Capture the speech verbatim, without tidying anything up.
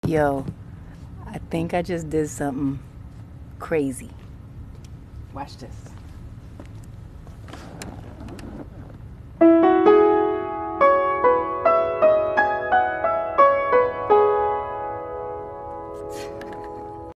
Yo, I think I just did something crazy. Watch this.